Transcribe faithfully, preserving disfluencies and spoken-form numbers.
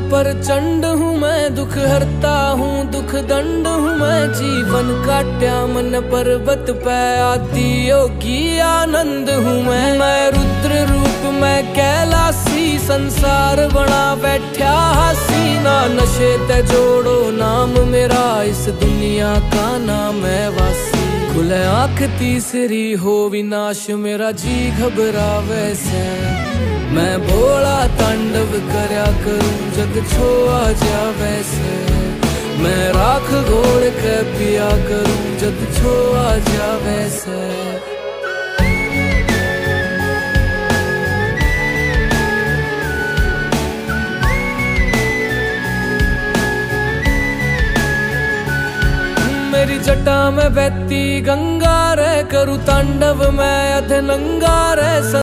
प्रचंड हूँ मैं, दुख हरता हूँ दुख दंड हूँ मैं। जीवन काट्या मन पर्वत पे, आदि योगी आनंद हूँ मैं। मैं रुद्र रूप मैं कैलासी, संसार बना बैठा हसीना। नशे ते जोड़ो नाम मेरा, इस दुनिया का नाम है वासी। खुले आँख तीसरी हो विनाश मेरा, जी घबरावे से। मैं भोला तांडव करया करूं, जग छोआ जावे से। मैं राख घोड़ के पिया करूं, जग छोआ जावे से। मेरी जटा में बहती गंगा रे, करूं तांडव मैं अधे नंगा रे।